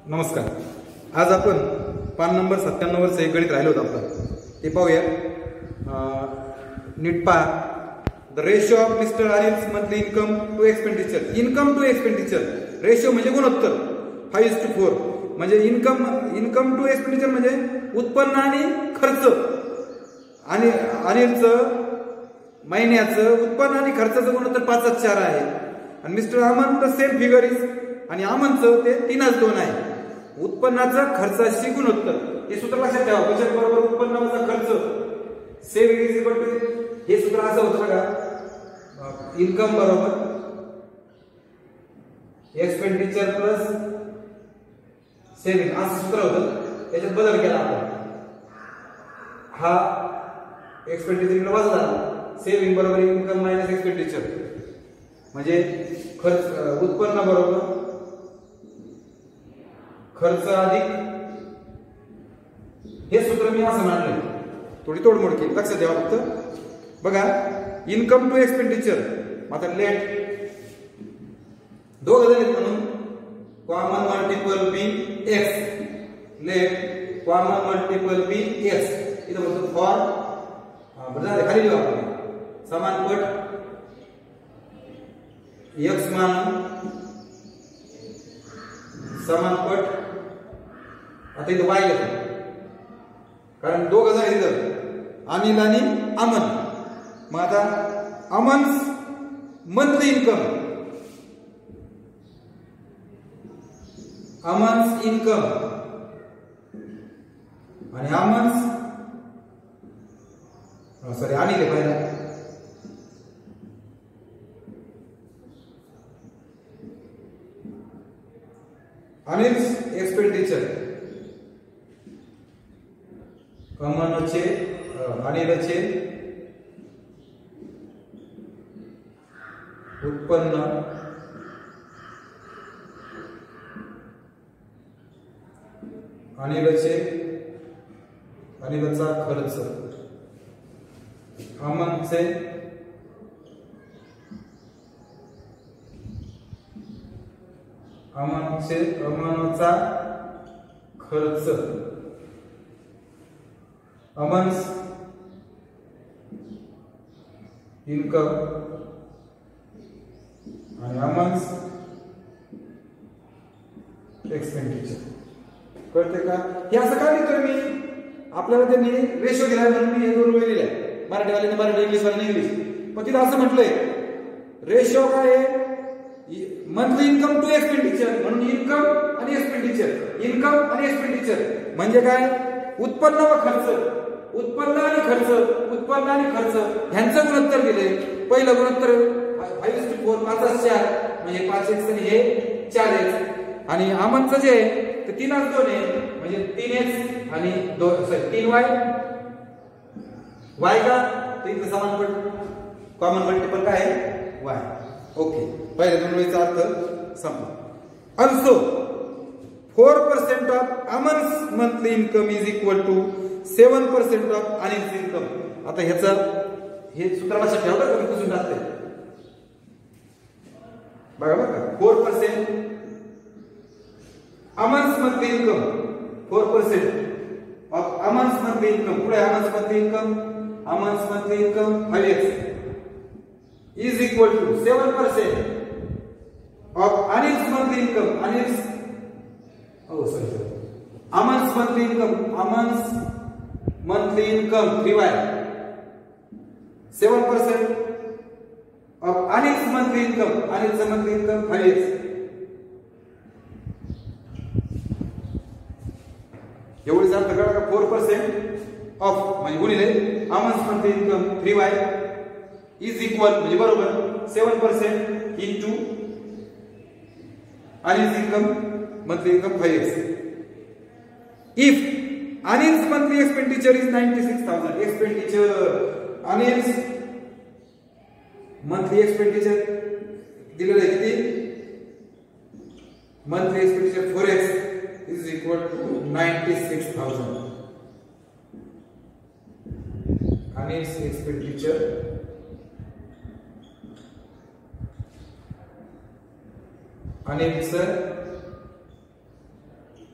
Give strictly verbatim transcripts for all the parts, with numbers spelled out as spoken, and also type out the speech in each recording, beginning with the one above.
नमस्कार. आज आपण पान नंबर सत्त्याण्णव वरचं एक गणित राहिलं होतं आपलं, ते पाहूया. नीट पहा. The ratio of mister Anil's monthly income to expenditure. Income to expenditure ratio म्हणजे गुणोत्तर फाईव्ह टू फोर. म्हणजे इन्कम इन्कम टू एक्सपेंडिचर म्हणजे उत्पन्न आणि खर्च. आणि अनिलचं महिन्याचं उत्पन्न आणि खर्चाचं गुणोत्तर पाचच चार आहे. आणि mister Aman the same figure is. आणि अमनचं ते तीनच दोन आहे. उत्पन्नाचा खर्चाशी गुणोत्तर हे सूत्र लक्षात ठेवा. बचत बरोबर उत्पन्नाचा खर्च सेव्हिंग इज इक्वल टू, हे सूत्र असं होतं बघा. इन्कम बरोबर एक्सपेंडिचर प्लस सेव्हिंग असं सूत्र होतं. त्याच्यात बदल केला आपण. हा एक्सपेंडिचर वजा झाला. सेव्हिंग बरोबर इन्कम मायनस एक्सपेंडिचर म्हणजे खर्च उत्पन्न बरोबर खर्च अधिक. हे सूत्र मी असं मांडलंय. थोडी तोडमोड केली, लक्षात ठेवा फक्त. बघा इन्कम टू एक्सपेंडिचर. आता लेट दोघं जण म्हणून common multiple be x. Let common multiple be x. इथं म्हणतो फॉर बरं खाली लिहू आपण समान पट एक्स मान समान पट. आता इथं वाय घेतो कारण दोघं जण इथं अनिल आणि अमन. मग आता Aman's monthly income, Aman's income आणि अमन्स सॉरी अनिल आहे पहिला. अनिल्स एक्सपेंडिचर अमनचे अनिलचे उत्पन्न अनिलचे अनिलचा खर्च अमनचे अमनचे अमनचा खर्च अमन्स इन्कम आणि अमन्स एक्सपेंडिचर. कळते का? हे असं का लिहितोय मी? आपल्याला त्यांनी रेशो दिला म्हणून मी हे दोन वेळ लिहिल्या. मराठीवाल्याने मराठी, इंग्लिशवाल्याने इंग्लिश. पण तिथं असं म्हटलंय रेशो काय आहे? Monthly income to expenditure. म्हणून इन्कम आणि एक्सपेंडिचर. इन्कम आणि एक्सपेंडिचर म्हणजे काय? उत्पन्न व खर्च. उत्पन्न आणि खर्च उत्पन्न आणि खर्च ह्यांचं गुणोत्तर दिले. पहिलं गुणोत्तर फाईव्ह टू फोर पाच चार म्हणजे पाच एक्स आणि हे चार एक्स. आणि अमनचं जे ते तीनच दोन आहे म्हणजे तीन एक्स आणि दोन सॉरी तीन वाय. वाय का तीन समान पट कॉमन मल्टिपल काय आहे वाय. ओके, पहिल्या दोन वेळेचा अर्थ संपला. Also four percent of Aman's monthly income is equal to seven percent of Anil's income. आता ह्याचं हे सूत्र लक्षात ठेवलं कमी पुसून टाकते बघा बघा. Four percent Aman's monthly income four percent of Aman's monthly income. पुढे Aman's monthly income Aman's monthly income five x is equal to seven percent of Anil's monthly income. Anil's oh sorry sorry Aman's monthly income. Aman's monthly income three y. seven percent of Anil's monthly income. Anil's monthly income five x. एवढी अर्थ करा का four percent of म्हणजे गुणिले Aman's monthly income three y is equal म्हणजे बरोबर seven percent into Anil's income monthly income five x. If Anil's monthly expenditure is ninety-six thousand, expenditure Anil's monthly expenditure दिलेलं आहे किती? monthly expenditure four x is equal to ninety-six thousand. Anil's expenditure अनिलचं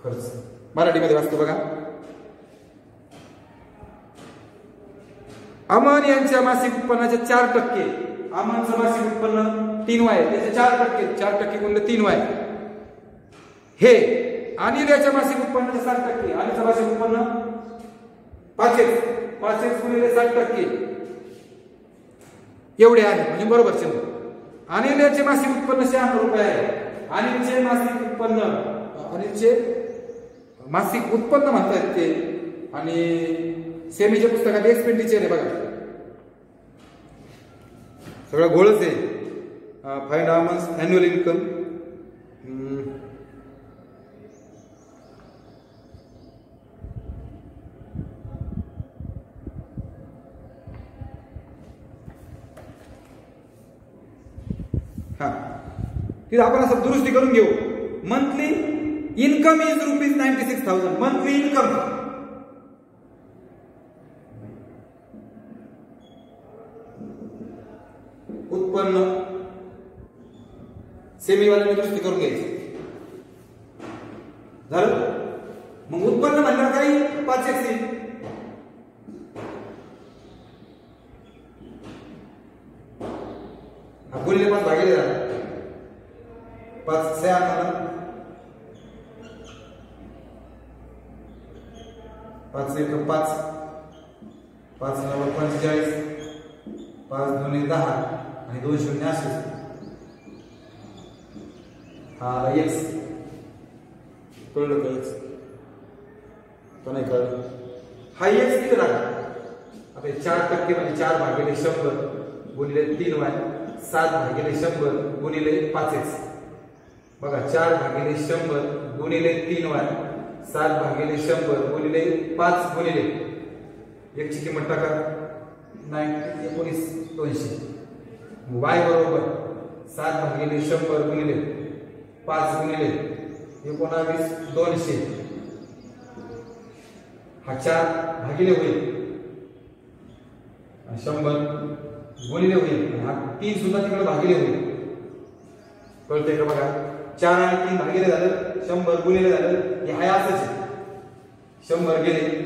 खर्च मराठीमध्ये वाचतो बघा. अमन यांच्या मासिक उत्पन्नाच्या चार टक्के, अमनचं मासिक उत्पन्न तीन वाय त्याचे चार टक्के, चार टक्के गुणले तीन वाय हे अनिल याच्या मासिक उत्पन्नाचे सात टक्के, अनिलचं मासिक उत्पन्न पाचेच पाचेच गुणिले सात टक्के एवढे आहे म्हणजे बरोबर चिन्ह. अनिल याचे मासिक उत्पन्न शहाण्णव रुपये आहे. अनिलचे मासिक उत्पन्न अनिलचे मासिक उत्पन्न म्हणतात ते, आणि सेमीच्या पुस्तकात एक्सपेंडिचर आहे बघा, सगळं घोळच आहे. फाइंड अमन्स अॅन्युअल इन्कम, हा तिथे आपण असं दुरुस्ती करून घेऊ. Monthly income is rupees ninety six thousand. Monthly income उत्पन्न सेमीवाल्याने दुरुस्ती करून घ्यायची. झालं. मग उत्पन्न म्हणणार काही पाच एक सी गुणिले पाच भागिले झाला पाच से आला पाच एक पाच पाच नव्वद पंचेचाळीस पाच दोन दहा आणि दोन शून्य असे हा एक्स कळलं कळच तो नाही कळलं. हा एक्स किती राहा आता चार टक्के म्हणजे चार भागिले शंभर गुणिले तीन वाय सात भागिले शंभर गुणिले पाच एक्स बघा. चार भागिले शंभर गुणिले तीन वाय सात भागिले शंभर गुणिले पाच गुणिले एकची किंमत टाका नाईन्टी एकोणीस दोनशे. वाय बरोबर सात भागिले शंभर गुणिले पाच गुणिले एकोणावीस दोनशे. हा चार भागिले होईल शंभर गुणिले होईल. हा तीन सुद्धा तिकडे भागिले होईल. कळतंय का बघा. चार आणि तीन भागिले झालं शंभर गुणिले झालं हे आहे असंच शंभर गेले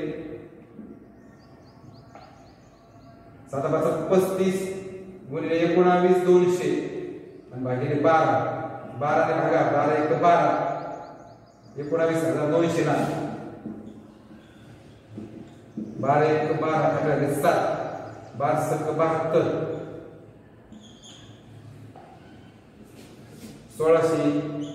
सात पाच पस्तीस गुणिले एकोणावीस दोनशे आणि भागिले बारा बारा ने भागा बारा एक बारा एकोणावीस हजार दोनशे ना बारा एक बारा भागाले सात बारा सत्तर बहात्तर सोळाशे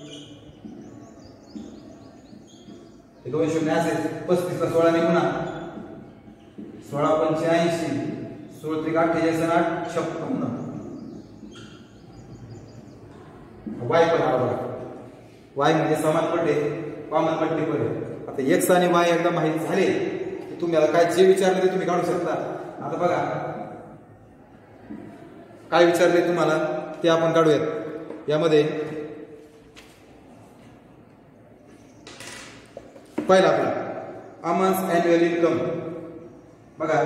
दोन शून्य असेल पस्तीस ला सोळा निघून सोळा पंच्याऐंशी सोळा त्रिक अठ्ठेचाळीस आठ छप्पन्न वाय पण आला बघा. वाय म्हणजे समान पट्टे कॉमन पट्टी पडे. आता एक्स आणि वाय एकदा माहित झाले की तुम्ही आता काय जे विचारले ते तुम्ही काढू शकता. आता बघा काय विचारले तुम्हाला ते आपण काढूयात. यामध्ये पहिला आपला अमन्स अॅन्युअल इन्कम बघा.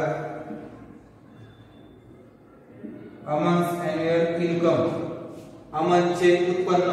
अमन्स अॅन्युअल इन्कम अमनचे उत्पन्न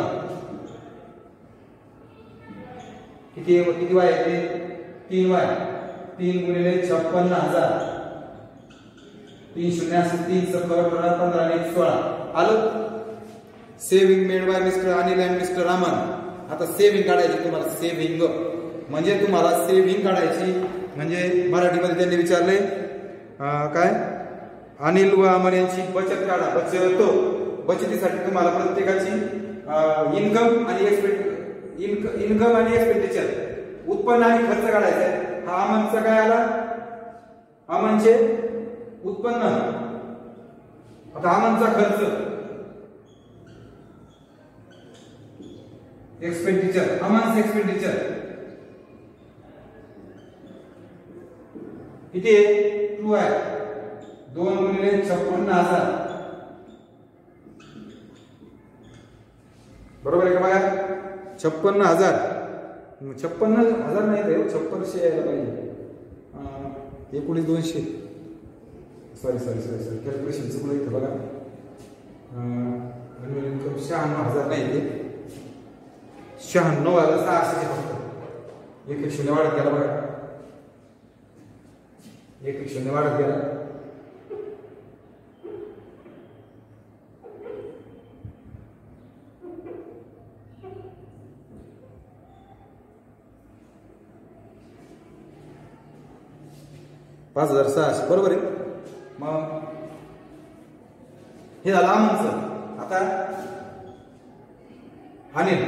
किती किती वाय आहे तीन वाय तीन गुणिले छप्पन्न हजार तीन शून्य तीन सत्तर पंधरा आणि एक सोळा आलं. Saving made by mister Anil and mister Aman. आता सेव्हिंग काढायची तुम्हाला. सेव्हिंग म्हणजे तुम्हाला सेव्हिंग काढायची म्हणजे मराठीमध्ये त्यांनी विचारले काय अनिल व अमन यांची बचत काढा. बचत बचतीसाठी तुम्हाला प्रत्येकाची इन्कम आणि एक्सपेंड इन्कम आणि एक्सपेंडिचर उत्पन्न आणि खर्च काढायचा आहे. हा अमनचा काय आला अमनचे उत्पन्न. आता अमनचा खर्च एक्सपेंडिचर अमन्स एक्सपेंडिचर किती आहे टू आहे दोन गुणिले छप्पन्न हजार बरोबर आहे का बघा. छप्पन्न हजार छप्पन्न हजार नाही रे छप्पनशे यायला पाहिजे एकोणीस दोनशे sorry sorry sorry sorry calculation चुकलं इथं बघा. शहाण्णव हजार नाही ते शहाण्णव हजार सहाशे फक्त एक एक शून्य वाढत गेला बघा, एक एक शून्य वाढत गेला. पाच हजार सहाशे बरोबर आहे. मग हे झालं अमनचं. आता अनिल,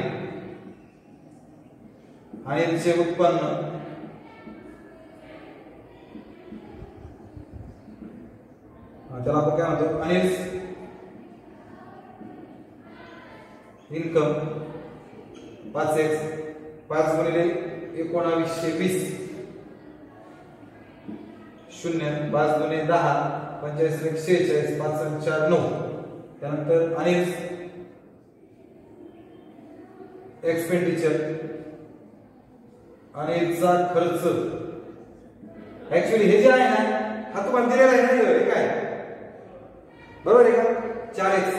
अनिलचे उत्पन्न त्याला आपण काय म्हणतो, अनिल इन्कम पाच एक्स पाच गुणिले एकोणावीसशे वीस शून्य पाच गुणे दहा पंचेचाळीस एक शेहेचाळीस पाच चार नऊ. त्यानंतर अनिल एक्सपेंडिचर, अनिलचा खर्च. ऍक्च्युली हे जे आहे ना हा तुम्हाला दिलेला आहे ना, हे काय बरोबर आहे का, चार एक्स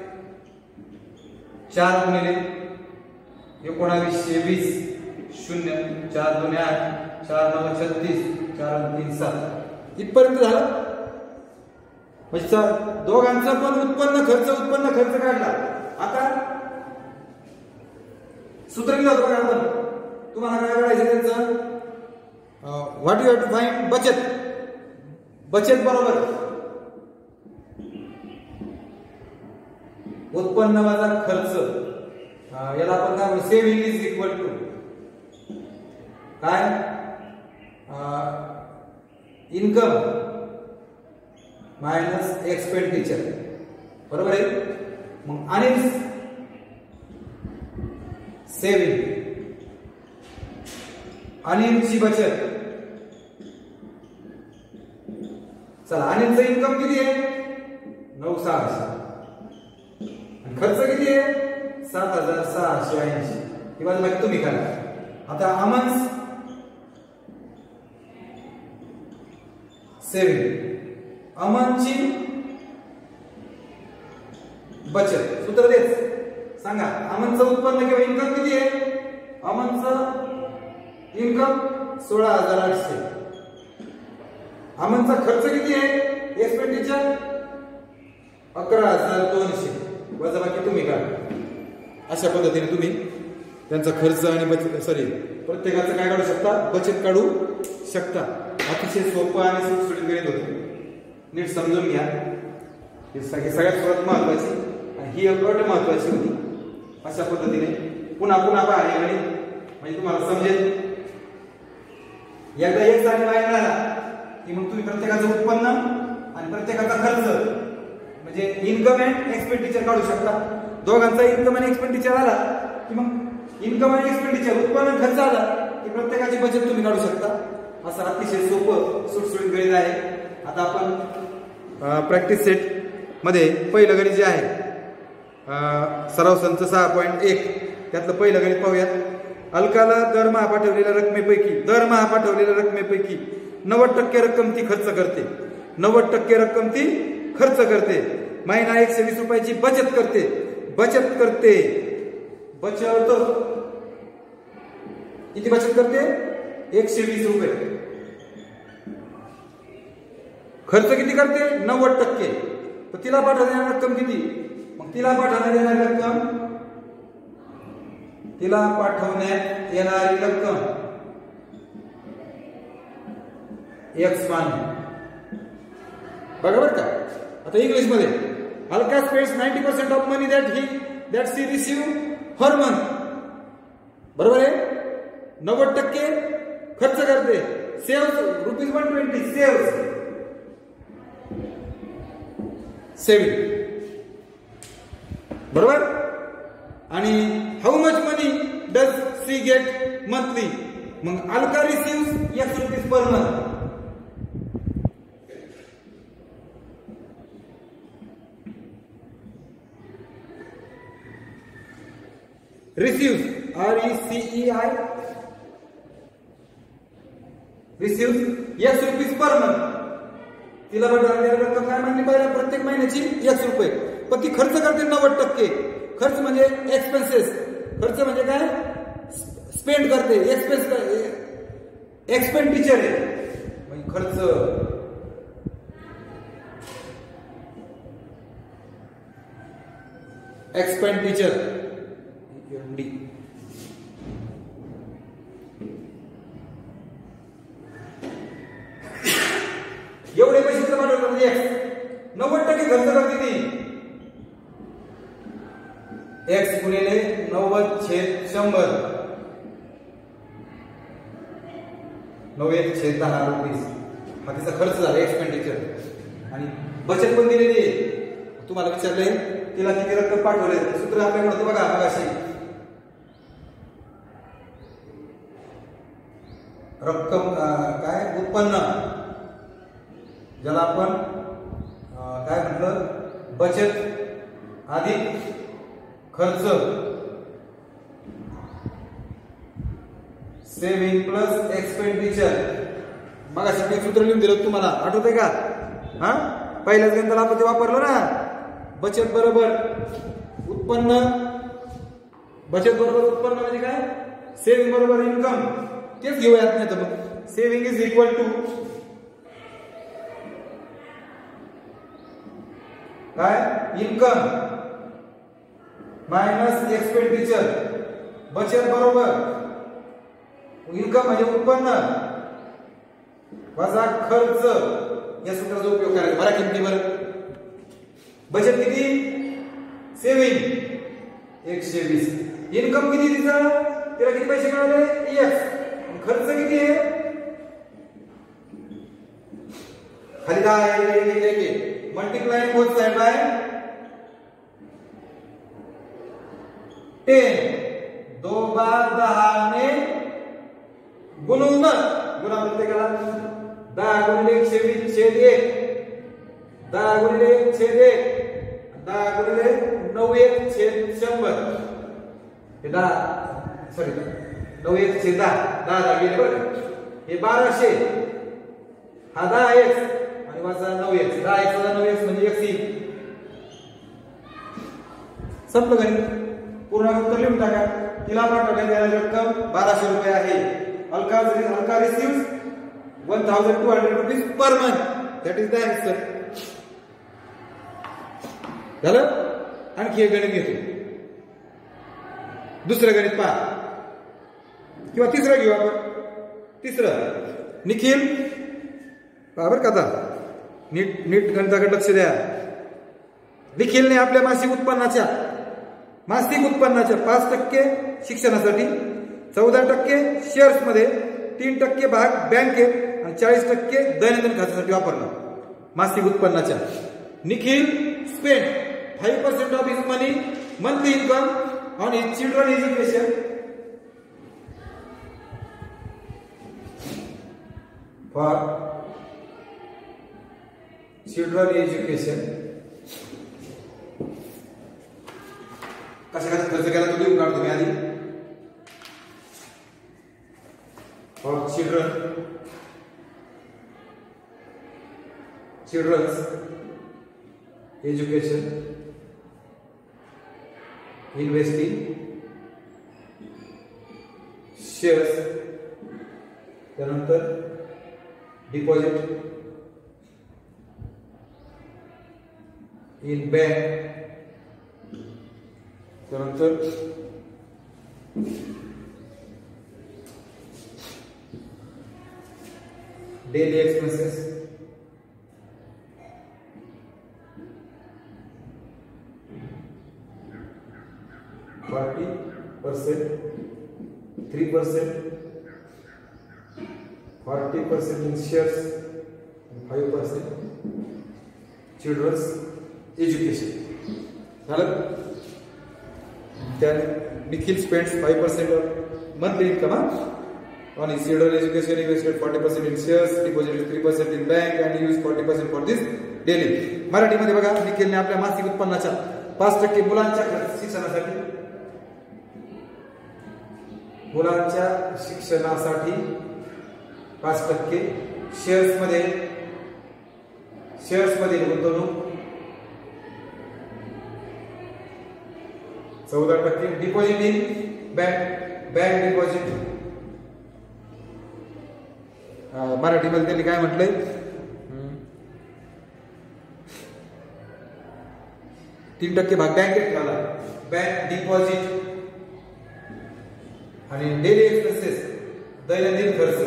चार गुणिले एकोणावीसशे वीस शून्य चार दोन आठ चार नऊ छत्तीस चार तीन सात इथपर्यंत झालं. म्हणजे दोघांचं पण उत्पन्न खर्च उत्पन्न खर्च काढला. आता सूत्र लिहिलं होतं का आपण, तुम्हाला काय करायचं त्यांचं, what you have to find बचत. बचत बरोबर उत्पन्न वजा खर्च, याला आपण काय म्हणतो, सेव्हिंग इज इक्वल टू काय, इन्कम मायनस एक्सपेंडिचर बरोबर आहे. मग अनिल सेव्हिंग, अनिलची बचत. चला अनिलचं इन्कम किती आहे, नऊ सहाशे, खर्च किती आहे सात हजार सहाशे ऐंशी. ही बाजूला तुम्ही करा. आता अमन सेव्हिंग, अमनची बचत. सूत्र देच सांगा, अमनचं उत्पन्न किंवा इन्कम किती आहे, अमनचं इन्कम सोळा हजार आठशे, अमनचा खर्च किती आहे एक्सपेंडिचर अकरा हजार दोनशे, वजाबाकी तुम्ही काढा. अशा पद्धतीने तुम्ही त्यांचा खर्च आणि बचत सॉरी प्रत्येकाचं काय काढू शकता, बचत काढू शकता. अतिशय सोपं आणि सुटसुटीत गणित होतं, नीट समजून घ्या. ही सगळ्यात सर्वात महत्वाची आणि ही एक अट महत्वाची होती. अशा पद्धतीने पुन्हा पुन्हा पहा हे गणित, म्हणजे तुम्हाला समजेल. एकदा एक आणि वाय मिळाला की मग तुम्ही प्रत्येकाचं उत्पन्न आणि प्रत्येकाचा खर्च म्हणजे इन्कम अँड एक्सपेंडिचर काढू शकता. दोघांचा इन्कम आणि एक्सपेंडिचर आला की मग इन्कम आणि एक्सपेंडिचर उत्पन्न खर्च आला की प्रत्येकाची बचत तुम्ही काढू शकता. असं अतिशय सोपं सुटसुटीत गणित आहे. आता आपण प्रॅक्टिस सेट मध्ये पहिलं गणित जे आहे सराव संच सहा पॉईंट एक त्यातलं पहिलं गणित पाहूयात. अलकाला दरमहा पाठवलेल्या रकमेपैकी दरमहा पाठवलेल्या रकमेपैकी नव्वद टक्के रक्कम ती खर्च करते. नव्वद टक्के रक्कम ती खर्च करते. महिना एकशे वीस रुपयाची बचत करते. बचत करते बचत किती बचत करते एकशे वीस रुपये. खर्च किती करते नव्वद टक्के. तर तिला पाठवण्याची रक्कम किती, मग तिला पाठवण्यात येणारी रक्कम तिला पाठवण्यात येणारी रक्कम एक्स मान बरोबर का. आता इंग्लिश मध्ये Alka spends ninety percent of money that he that she receive her month. बरोबर आहे. नव्वद टक्के खर्च करते. Saves rupees one twenty saves saving बरोबर. आणि how much money does she get monthly. मग Alka receives X rupees per month. Receives R E C E I receives X rupees per month. तिला पाठवणारी रक्कम काय म्हणली पाहिजे प्रत्येक महिन्याची एक्स रुपये. पण ती खर्च करते नव्वद टक्के. खर्च म्हणजे एक्सपेन्सेस. खर्च म्हणजे काय स्पेंड करते एक्सपेन्स एक्सपेंडिचर आहे म्हणजे खर्च. एक्सपेंडिचर एमडी एवढे पैसे जर पाठवले म्हणजे एक्स नव्वद टक्के खर्च करते ती. एक्स गुणिले नव्वद छेद शंभर नव्वद छेद दहा रुपीस हा तिचा खर्च झाला एक्सपेंडिचर. आणि बचत पण दिलेली आहे. तुम्हाला विचारले तिला किती रक्कम पाठवले सूत्र आपल्याकडे होतं बघा मगाशी. रक्कम काय उत्पन्न ज्याला आपण काय म्हटलं बचत अधिक खर्च सेविंग प्लस एक्सपेंडिचर. मगाशी मी सूत्र लिहून दिलं तुम्हाला आठवतंय का? हा पहिल्याच गणिताला आपण ते वापरलं ना. बचत बरोबर उत्पन्न बचत बरोबर उत्पन्न म्हणजे काय सेविंग बरोबर इन्कम. तेच घेऊयात नाही तर मग सेविंग इज इक्वल टू काय इन्कम मायनस एक्सपेंडिचर. बचत बरोबर इन्कम म्हणजे उत्पन्न वजा खर्च. या सूत्राचा उपयोग करायचा. बरा किमतीवर बचत किती सेविंग एकशे वीस. इन्कम किती तिचा तिला किती पैसे मिळाले एक्स. खर्च किती आहे खाली दहा आहे multiplying both side by ten. दो बार दहा ने गुणून गुणा प्रत्येकाला दहा गुणिले एकशे वीस छेद एक दहा गुणिले एक छेद एक दहा गुणिले नऊ एक छेद शंभर. हे दहा सॉरी नऊ एक छेद दहा दहा दहा गेले बरं. हे बाराशे हा दहा एक्स आणि वजा नऊ एक्स. दहा एक्स वजा नऊ एक्स म्हणजे एकशे. संपलं गणित. पूर्ण उत्तर लिहून टाका. तिला पाठवण्यात येणारी रक्कम बाराशे रुपये आहे. Alka Alka receives one thousand two hundred rupees per month. That is the answer. झालं. आणखी एक गणित घेतो. दुसरं गणित पहा किंवा तिसरं घेऊ आपण. तिसरं निखिल बरोबर का? आता नीट नीट गणिताकडे लक्ष द्या. निखिलने आपल्या मासिक उत्पन्नाच्या मासिक उत्पन्नाच्या पाच टक्के शिक्षणासाठी, चौदा टक्के शेअर्स मध्ये, तीन टक्के भाग बँकेत आणि चाळीस टक्के दैनंदिन खर्चासाठी वापरला. मासिक उत्पन्नाच्या Nikhil spend five percent of his money monthly income on his children education for children education. कशा कशा खर्च केला तो लिहून काढतो मी आधी. For children children's education investing shares. त्यानंतर डिपॉझिट इन बँक. त्यानंतर daily expenses, forty percent, three percent, forty percent in shares, and five percent children's education. झालं. Then Nikhil spends five percent of monthly income on his children education. Invested forty percent in shares, deposited three percent in bank, and used forty percent for this daily. मराठीमध्ये बघा निखिलने आपल्या मासिक उत्पन्नाच्या पाच टक्के मुलांच्या शिक्षणासाठी मुलांच्या शिक्षणासाठी पाच टक्के शेअर्स मध्ये शेअर्स मध्ये गुंतवणूक, चौदा टक्के deposit in bank bank deposit मराठीमध्ये त्यांनी काय म्हटलंय, तीन टक्के भाग बँकेत ठेवला, बँक डिपॉझिट आणि डेली एक्सपेन्सेस दैनंदिन खर्च.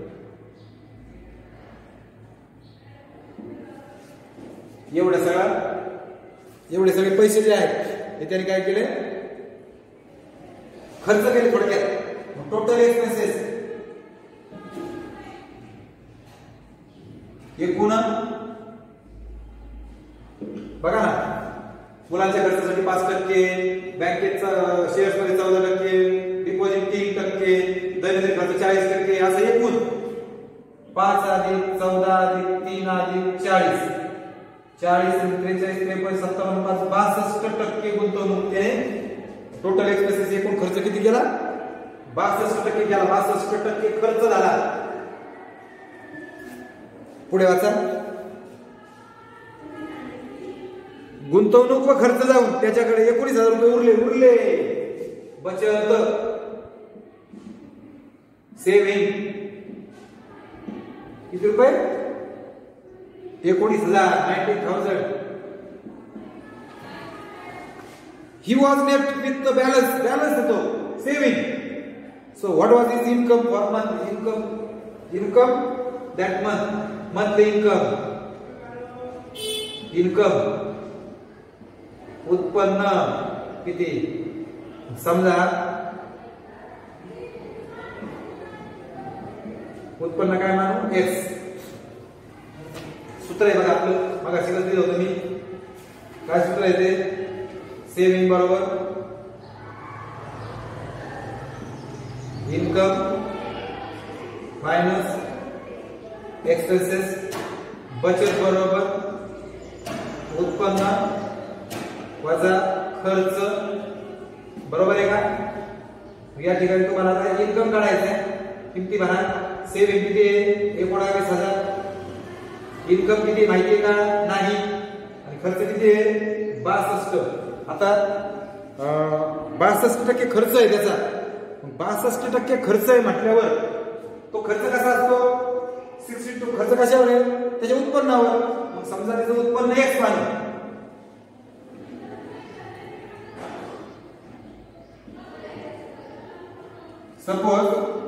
एवढे सगळा एवढे सगळे पैसे जे आहेत ते त्यांनी काय केले, खर्च केले थोडक्यात. टोटल एक्सपेन्सेस एकूण बघा ना, मुलांच्या खर्चासाठी पाच टक्के, बँकेचा शेअर्स मध्ये चौदा टक्के, डिपॉझिट तीन टक्के, दैनंदिन खर्च चाळीस टक्के, असं एकूण पाच अधिक चौदा अधिक तीन अधिक चाळीस चाळीस त्रेचाळीस त्रेपन्न सत्तावन्न पाच बासष्ट टक्के गुंतवणूक त्याने. टोटल एक्सपेन्सेस एकूण खर्च किती केला, बासष्ट टक्के केला. बासष्ट टक्के खर्च झाला. पुढे वाचा, गुंतवणूक व खर्च जाऊन त्याच्याकडे एकोणीस हजार रुपये उरले. उरले बचत सेव्हिंग किती रुपये, एकोणीस हजार nineteen thousand. He was left with the balance. Balance येतो saving. So what was his income for month, income income that month, monthly income, income उत्पन्न किती. समजा उत्पन्न काय मानू, एक्स. सूत्र आहे बघा आपलं, मग शिकत दिलं होतं मी. काय सूत्र आहे ते, सेव्हिंग बरोबर इन्कम मायनस एक्सपेन्सेस, बचत बरोबर उत्पन्न वजा खर्च. बरोबर आहे का. या ठिकाणी तुम्हाला आता इन्कम काढायचं आहे, किती म्हणा. सेव्हिंग किती आहे, एकोणावीस हजार. इन्कम किती माहिती आहे का, नाही. आणि खर्च किती आहे, बासष्ट. आता बासष्ट टक्के खर्च आहे त्याचा. बासष्ट टक्के खर्च आहे म्हटल्यावर तो खर्च कसा असतो, सिक्स्टी टू. खर्च कशावर आहे, त्याच्या उत्पन्नावर. मग समजा त्याचं उत्पन्न एक्स मानू. Suppose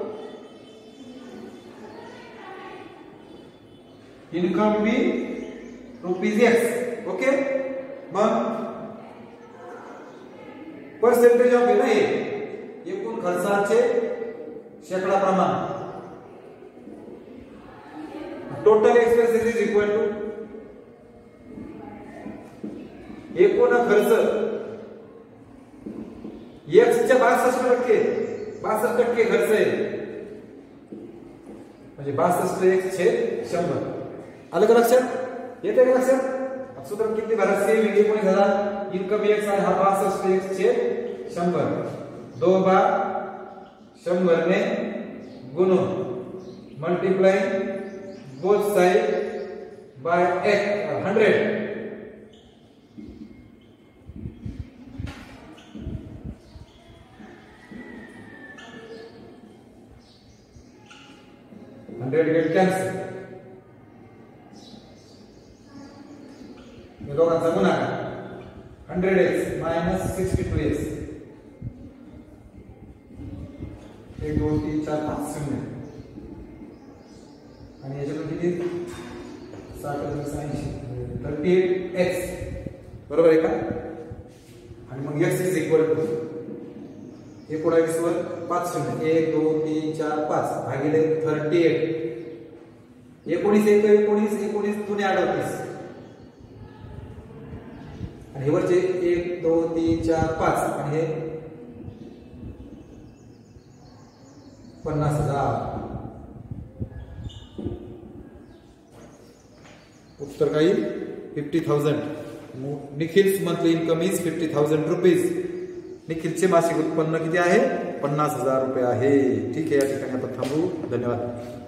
income be rupees X. Okay. मग पर्सेंटेज ऑफ हे एकूण खर्चाचे शेकडा प्रमाण. Total expenses is equal to एकूण खर्च एक्स च्या बासष्ट टक्के. बासष्ट टक्के खर्च आहे म्हणजे बासष्ट एक्स छेद शंभर. आलं का लक्षात, येते का लक्षात. सूत्र किती भरा, सेव्हिंग एकोणीस हजार, इन्कम एक्स आहे, हा बासष्ट एक्स छेद शंभर. दो बार शंभर ने गुणून multiply both side by X hundred. Hundred get cancel. हे दोघांचा गुणाकार. Hundred X minus sixty two X. एक दोन तीन चार पाच शून्य. आणि याच्यातून किती, साठ ऐंशी, थर्टी एट एक्स. बरोबर आहे का. आणि मग एक्स इज इक्वल टू एकोणावीस वर पाच शून्य, एक दोन तीन चार पाच भागिले थर्टी एट. एकोणीस एक एकोणीस, एकोणीस दुने अडतीस. आणि हे वरचे एक दोन तीन चार पाच आणि हे पन्नास हजार. उत्तर काही fifty thousand. Nikhil's monthly income is fifty thousand rupees. निखिलचे मासिक उत्पन्न किती आहे, पन्नास हजार रुपये आहे. ठीक आहे, या ठिकाणी आपण थांबू. धन्यवाद.